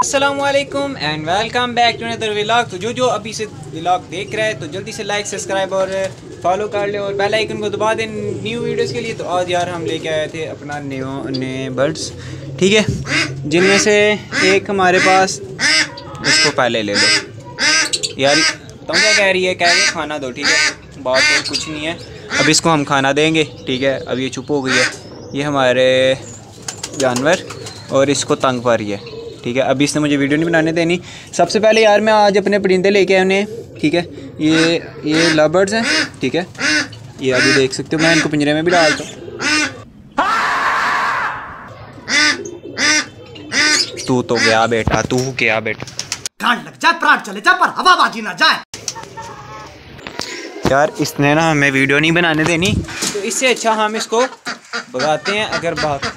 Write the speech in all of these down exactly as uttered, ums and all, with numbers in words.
अस्सलामुअलैकुम and welcome back to another vlog. तो जो जो अभी से व्लॉग देख रहा है तो जल्दी से लाइक सब्सक्राइब और फॉलो कर ले और बेल आइकन को दबा दें न्यू वीडियोस के लिए। तो आज यार हम लेके आए थे अपना न्यू नए बर्ड्स, ठीक है, जिनमें से एक हमारे पास, इसको पहले ले लो यार। तुम क्या कह रही है? कह रही है खाना दो, ठीक है, बात तो कुछ नहीं है। अब इसको हम खाना देंगे, ठीक है। अब ये चुप हो गई है, ये हमारे जानवर, और इसको तंग पा रही है, ठीक है। अभी इसने मुझे वीडियो नहीं बनाने देनी। सबसे पहले यार मैं आज अपने परिंदे लेके आए उन्हें, ठीक है। ये ये लव बर्ड्स हैं, ठीक है। ये अभी देख सकते हो, मैं इनको पिंजरे में भी डालता हूँ। तू तो गया बेटा, तू गया बेटा, गांड लग जाए, प्राण चले जाए, पर हवाबाजी ना जाए। यार इसने ना हमें वीडियो नहीं बनाने देनी, तो इससे अच्छा हम इसको भगाते हैं। अगर बात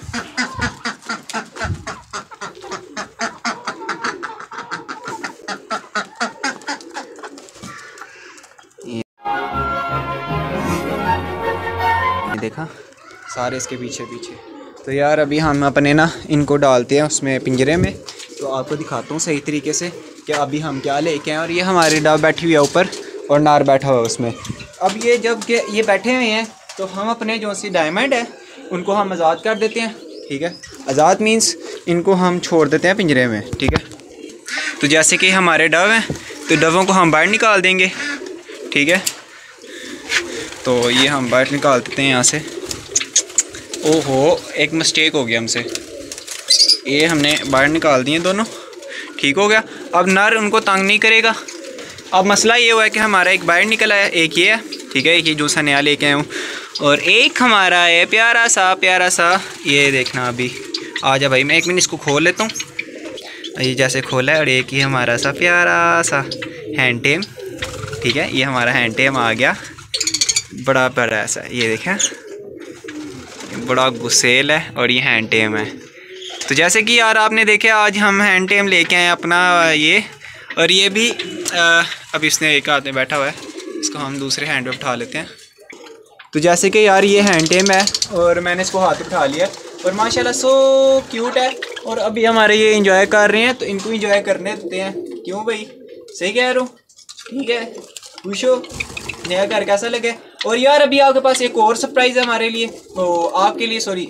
देखा सारे इसके पीछे पीछे। तो यार अभी हम अपने ना इनको डालते हैं उसमें पिंजरे में। तो आपको दिखाता हूँ सही तरीके से कि अभी हम क्या लेके आए। और ये हमारी डव बैठी हुई है ऊपर और नार बैठा हुआ है उसमें। अब ये जब के ये बैठे हुए हैं तो हम अपने जो सी डायमंड है उनको हम आज़ाद कर देते हैं, ठीक है। आज़ाद मीन्स इनको हम छोड़ देते हैं पिंजरे में, ठीक है। तो जैसे कि हमारे डव हैं तो डवों को हम बाहर निकाल देंगे, ठीक है। तो ये हम बाहर निकाल देते हैं यहाँ से। ओहो, एक मिस्टेक हो गया हमसे, ये हमने बाहर निकाल दिए दोनों, ठीक हो गया। अब नर उनको तंग नहीं करेगा। अब मसला ये हुआ है कि हमारा एक बाहर निकला है, एक ये है, ठीक है, एक ये जो सा नया लेके आया हूँ, और एक हमारा है प्यारा सा प्यारा सा, ये देखना। अभी आ जा भाई, मैं एक मिनट इसको खोल लेता हूँ। ये जैसे खोला है, और एक ही हमारा सा प्यारा सा हैंड टेम, ठीक है। ये हमारा हैंड टेम आ गया, बड़ा बड़ा ऐसा, ये देखें, बड़ा गुस्सेल है, और ये हैंड टेम है। तो जैसे कि यार आपने देखा, आज हम हैंड टेम लेके आए अपना ये, और ये भी आ, अब इसने एक हाथ में बैठा हुआ है, इसको हम दूसरे हैंड पे उठा लेते हैं। तो जैसे कि यार ये हैंड टेम है और मैंने इसको हाथ उठा लिया, और माशाल्लाह सो क्यूट है। और अभी हमारे ये इंजॉय कर रहे हैं, तो इनको इंजॉय करने देते हैं। क्यों भाई, सही कह रहा हूँ, ठीक है। खुश हो? नया घर कैसा लगे? और यार अभी आपके पास एक और सरप्राइज़ है हमारे लिए, तो आपके लिए, सॉरी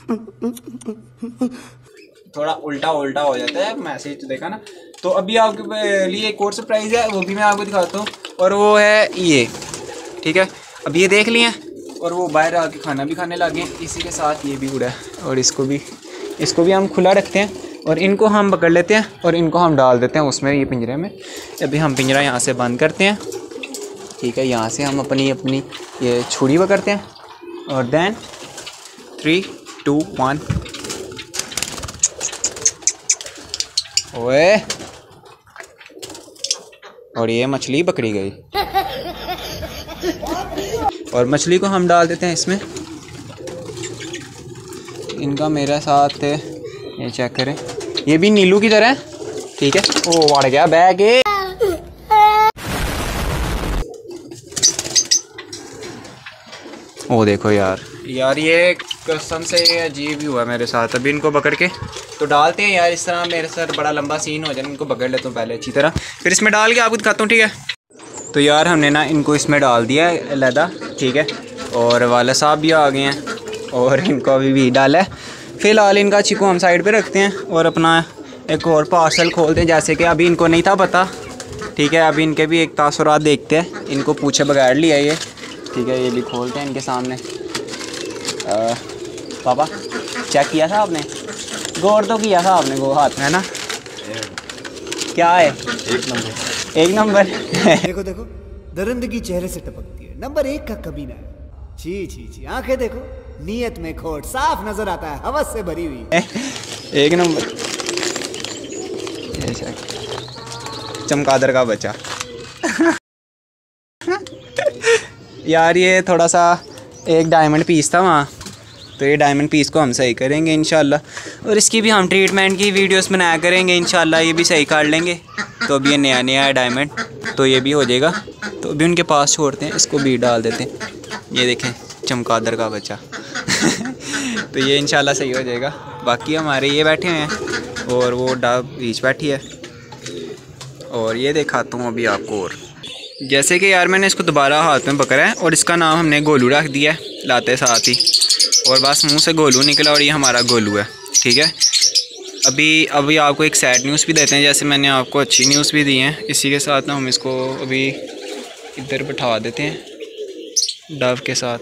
थोड़ा उल्टा उल्टा हो जाता है मैसेज, तो देखा ना। तो अभी आपके लिए एक और सरप्राइज़ है, वो भी मैं आपको दिखाता हूँ, और वो है ये, ठीक है। अब ये देख लिए, और वो बाहर आके खाना भी खाने लगे। इसी के साथ ये भी उड़ा है, और इसको भी इसको भी हम खुला रखते हैं, और इनको हम पकड़ लेते हैं और इनको हम डाल देते हैं उसमें, ये पिंजरे में। अभी हम पिंजरा यहाँ से बंद करते हैं, ठीक है। यहाँ से हम अपनी अपनी ये छुरी पकड़ते हैं, और देन थ्री टू वन, ओए, और ये मछली पकड़ी गई, और मछली को हम डाल देते हैं इसमें। इनका मेरे साथ ये चेक करें, ये भी नीलू की तरह, ठीक है। ओ वाड़ गया बैग, ओ देखो यार, यार ये कसम से ये अजीब ही हुआ मेरे साथ। अभी इनको पकड़ के तो डालते हैं यार, इस तरह मेरे साथ बड़ा लंबा सीन हो जाए। इनको पकड़ लेता हूँ पहले अच्छी तरह, फिर इसमें डाल के आपको दिखाता हूँ, ठीक है। तो यार हमने ना इनको इसमें डाल दिया है अलहदा, ठीक है। और वाला साहब भी आ गए हैं, और इनको अभी भी डाला है। फ़िलहाल इनका चिको हम साइड पे रखते हैं, और अपना एक और पार्सल खोलते हैं। जैसे कि अभी इनको नहीं था पता, ठीक है। अभी इनके भी एक तासुरात देखते हैं। इनको पूछे बगैर लिया ये, ठीक है। ये भी खोलते हैं इनके सामने। आ, पापा चेक किया था आपने? गौर तो किया था आपने, गो हाथ में है ना, क्या है? एक नंबर, एक नंबर। देखो देखो, दरिंदगी चेहरे से टपकती है, नंबर एक का कभी ना। छी छी छी, आंखें देखो, नीयत में खोट साफ नजर आता है, हवस से भरी हुई। एक नंबर, चमगादड़ का बच्चा। यार ये थोड़ा सा एक डायमंड पीस था वहाँ, तो ये डायमंड पीस को हम सही करेंगे इंशाल्लाह, और इसकी भी हम ट्रीटमेंट की वीडियोस बनाया करेंगे इंशाल्लाह। ये भी सही कर लेंगे। तो अभी ये नया नया है डायमंड, तो ये भी हो जाएगा। तो अभी उनके पास छोड़ते हैं, इसको भी डाल देते हैं। ये देखें, चमगादड़ का बच्चा। तो ये इंशाल्लाह सही हो जाएगा। बाकी हमारे ये बैठे हुए हैं, और वो डव बीच बैठी है। और ये दिखाता हूँ अभी आपको। और जैसे कि यार मैंने इसको दोबारा हाथ में पकड़ा है और इसका नाम हमने गोलू रख दिया है लाते साथ ही, और बस मुंह से गोलू निकला और ये हमारा गोलू है। ठीक है, अभी अभी आपको एक सैड न्यूज़ भी देते हैं, जैसे मैंने आपको अच्छी न्यूज़ भी दी है। इसी के साथ ना हम इसको अभी इधर बिठा देते हैं डव के साथ।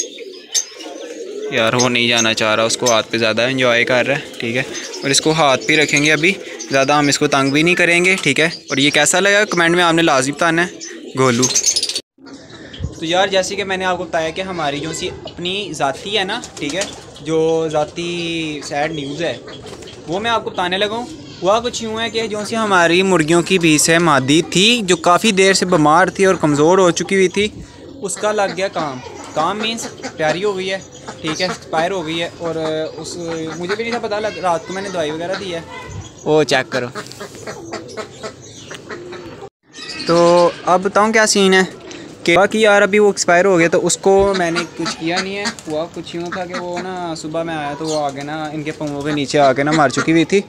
यार वो नहीं जाना चाह रहा, उसको हाथ पे ज़्यादा एंजॉय कर रहा है। ठीक है, और इसको हाथ पे रखेंगे अभी, ज़्यादा हम इसको तंग भी नहीं करेंगे। ठीक है, और ये कैसा लगा कमेंट में आपने लाजिम बताना है गोलू। तो यार जैसे कि मैंने आपको बताया कि हमारी जो सी अपनी ज़ाती है ना, ठीक है, जो ज़ाती सैड न्यूज़ है वो मैं आपको बताने लगा हूँ। हुआ कुछ यूँ है कि जो सी हमारी मुर्गियों की भीस है मादी थी, जो काफ़ी देर से बीमार थी और कमज़ोर हो चुकी हुई थी, उसका लग गया काम। काम मीन्स प्यारी हो गई है। ठीक है, एक्सपायर हो गई है। और उस मुझे भी नहीं था पता, लग रात को मैंने दवाई वगैरह दी है। वो चेक करो। तो अब बताऊँ क्या सीन है कि बाकी यार अभी वो एक्सपायर हो गया, तो उसको मैंने कुछ किया नहीं है। हुआ कुछ यूँ था कि वो ना सुबह मैं आया तो वो आगे ना इनके पंखों के नीचे आके ना मर चुकी हुई थी।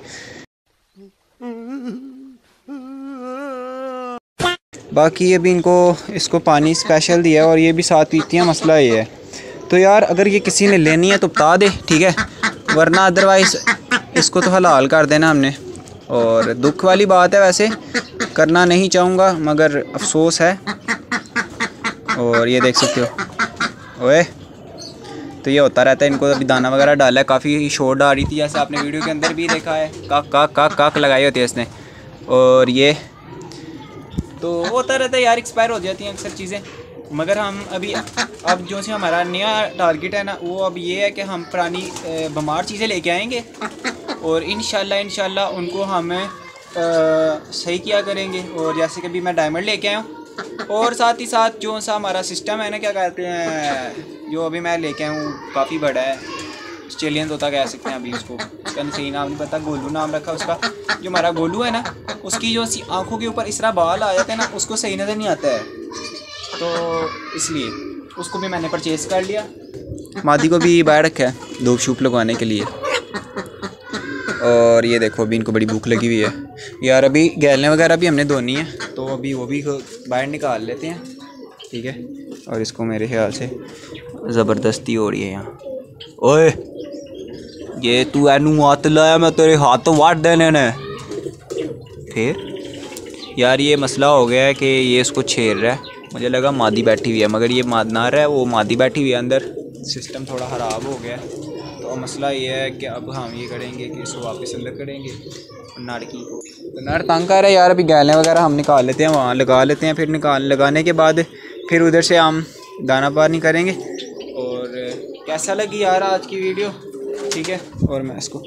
बाकी अभी इनको इसको पानी स्पेशल दिया और ये भी साथ पीती हैं। मसला ये है, तो यार अगर ये किसी ने लेनी है तो बता दे, ठीक है, वरना अदरवाइज़ इसको तो हलाल कर देना हमने। और दुख वाली बात है, वैसे करना नहीं चाहूँगा मगर अफसोस है। और ये देख सकते हो ओए, तो ये होता रहता है। इनको अभी दाना वगैरह डाला है, काफ़ी शोर डाल रही थी, जैसे आपने वीडियो के अंदर भी देखा है, काक काक काक काक लगाई होती है इसने। और ये तो होता रहता है यार, एक्सपायर हो जाती हैं अक्सर चीज़ें। मगर हम अभी अब जो से हमारा नया टारगेट है ना, वो अब ये है कि हम पुरानी बीमार चीज़ें लेके आएंगे और इंशाल्लाह इंशाल्लाह उनको हम सही किया करेंगे। और जैसे कि अभी मैं डायमंड लेके आया हूँ, और साथ ही साथ जो सा हमारा सिस्टम है ना, क्या कहते हैं, जो अभी मैं लेके आया हूँ काफ़ी बड़ा है, ऑस्ट्रेलियन तोता कह सकते हैं अभी उसको, उसका सही नाम नहीं पता, गोलू नाम रखा उसका। जो हमारा गोलू है ना, उसकी जो आँखों के ऊपर इस तरह बाल आ जाते हैं ना, उसको सही नज़र नहीं आता है, तो इसलिए उसको भी मैंने परचेज़ कर लिया। मादी को भी बाहर रखा है धूप शूप लगवाने के लिए। और ये देखो अभी इनको बड़ी भूख लगी हुई है यार। अभी गैलें वगैरह भी हमने धोनी है, तो अभी वो भी बाहर निकाल लेते हैं। ठीक है, और इसको मेरे ख्याल से ज़बरदस्ती हो रही है यहाँ। ओए ये तू एनू हाथ लाया, मैं तेरे हाथ तो वाट देने ने। फिर यार ये मसला हो गया है कि ये इसको छेड़ रहा है, मुझे लगा मादी बैठी हुई है, मगर ये माद ना रहा है, वो मादी बैठी हुई है अंदर। सिस्टम थोड़ा ख़राब हो गया है, तो मसला ये है कि अब हम ये करेंगे कि इसको वापस अंदर करेंगे नाड़की को। तो नाड़ तंग कर रहा है यार। अभी गैलें वगैरह हम निकाल लेते हैं, वहाँ लगा लेते हैं, फिर निकाल लगाने के बाद फिर उधर से हम दाना पानी करेंगे। और कैसा लगी यार आज की वीडियो, ठीक है। और मैं इसको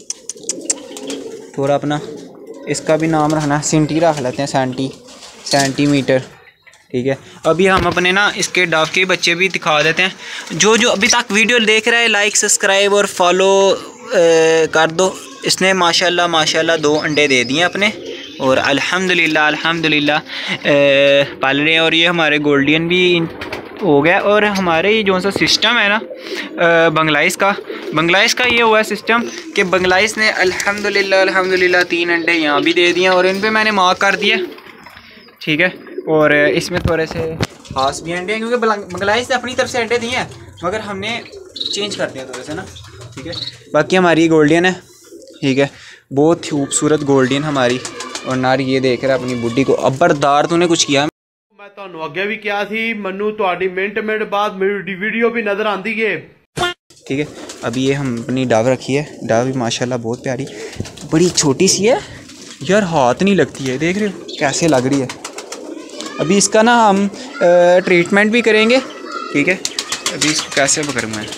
थोड़ा अपना इसका भी नाम रखना है, सेंटी रख लेते हैं, सेंटी सेंटीमीटर। ठीक है, अभी हम अपने ना इसके डव के बच्चे भी दिखा देते हैं। जो जो अभी तक वीडियो देख रहा है, लाइक सब्सक्राइब और फॉलो कर दो। इसने माशाल्लाह माशाल्लाह दो अंडे दे दिए अपने, और अल्हम्दुलिल्लाह अल्हम्दुलिल्लाह पाल रहे हैं। और ये हमारे गोल्डियन भी हो गया। और हमारे ये जो सा सिस्टम है ना बांग्लादेश का बांग्लादेश का ये हुआ है सिस्टम कि बांग्लादेश ने अल्हम्दुलिल्लाह अल्हम्दुलिल्लाह तीन अंडे यहाँ भी दे दिए, और इन पर मैंने मार्क कर दिया। ठीक है, और इसमें थोड़े से खास भी अंडे हैं, क्योंकि बांग्लादेश ने अपनी तरफ से अंडे दिए हैं, मगर हमने चेंज कर दिया थोड़े से ना। ठीक है, बाकी हमारी गोल्डियन है। ठीक है, बहुत खूबसूरत गोल्डियन हमारी। और नारी ये देख रहा है अपनी बुड्ढी को। अबरदार तूने कुछ किया। मैं तो अगे भी क्या थी, मनु तुहाडी मिनट मिनट बाद मेरी वीडियो भी नजर आती है। ठीक है, अभी ये हम अपनी डाव रखी है। डाव भी माशाल्लाह बहुत प्यारी, बड़ी छोटी सी है यार, हाथ नहीं लगती है, देख रहे हो कैसे लग रही है। अभी इसका ना हम ट्रीटमेंट भी करेंगे। ठीक है, अभी इसको कैसे पकड़ूँ मैं,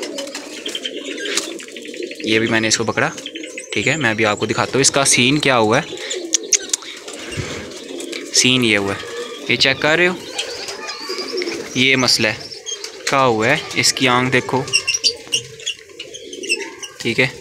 ये भी मैंने इसको पकड़ा। ठीक है, मैं भी आपको दिखाता हूँ इसका सीन क्या हुआ है। सीन ये हुआ है, ये चेक कर रहे हो, ये मसला है क्या हुआ है। इसकी आंख देखो, ठीक है,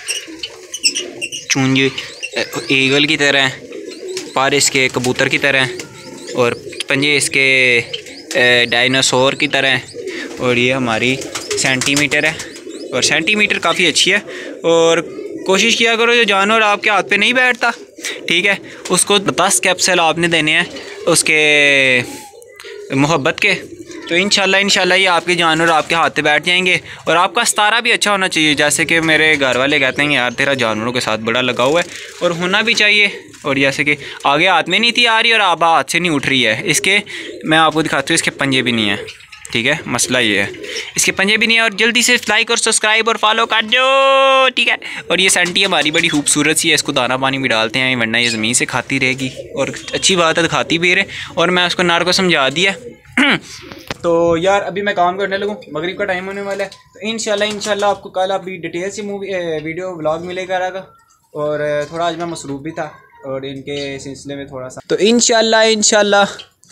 चूंजी ईगल की तरह है, पर इसके कबूतर की तरह है, और पंजे इसके डायनासोर की तरह है। और ये हमारी सेंटीमीटर है, और सेंटीमीटर काफ़ी अच्छी है। और कोशिश किया करो जो जानवर आपके हाथ पे नहीं बैठता, ठीक है, उसको दस कैप्सूल आपने देने हैं उसके मोहब्बत के, तो इंशाल्लाह इंशाल्लाह ये आपके जानवर आपके हाथ पे बैठ जाएंगे। और आपका सतारा भी अच्छा होना चाहिए, जैसे कि मेरे घर वाले कहते हैं यार तेरा जानवरों के साथ बड़ा लगा हुआ है, और होना भी चाहिए। और जैसे कि आगे हाथ में नहीं थी आ रही और आप हाथ से नहीं उठ रही है, इसके मैं आपको दिखाती हूँ, इसके पंजे भी नहीं है, ठीक है, मसला ये है, इसके पंजे भी नहीं है। और जल्दी से लाइक और सब्सक्राइब और फॉलो कर दो, ठीक है। और ये सेंटी हमारी बड़ी खूबसूरत सी है, इसको दाना पानी भी डालते हैं वरना ये ज़मीन से खाती रहेगी, और अच्छी बात है खाती भी रहे। और मैं उसको नार को समझा दिया। तो यार अभी मैं काम करने लगूँ, मगरिब का टाइम होने वाला है, तो इंशाल्लाह इंशाल्लाह आपको कल अभी डिटेल से मूवी वीडियो व्लॉग मिलेगा रहेगा। और थोड़ा आज मैं मसरूफ़ भी था और इनके सिलसिले में थोड़ा सा, तो इंशाल्लाह इंशाल्लाह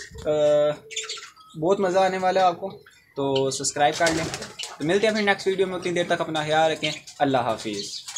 बहुत मज़ा आने वाला है आपको, तो सब्सक्राइब कर लें। तो मिलते हैं फिर नेक्स्ट वीडियो में, उतनी देर तक अपना ख्याल रखें। अल्लाह हाफिज़।